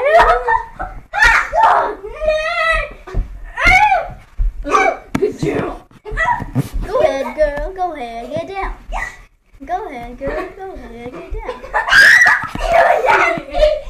Good job. Go ahead, girl. Go ahead. Get down. Go ahead, girl. Go ahead. Get down.